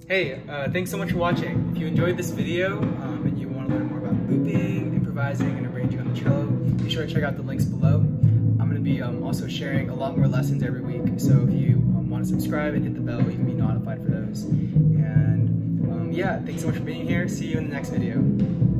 Hey, thanks so much for watching. If you enjoyed this video and you want to learn more about looping, improvising, and arranging on the cello, be sure to check out the links below. I'm going to be also sharing a lot more lessons every week, so if you want to subscribe and hit the bell, you can be notified for those. And yeah, thanks so much for being here. See you in the next video.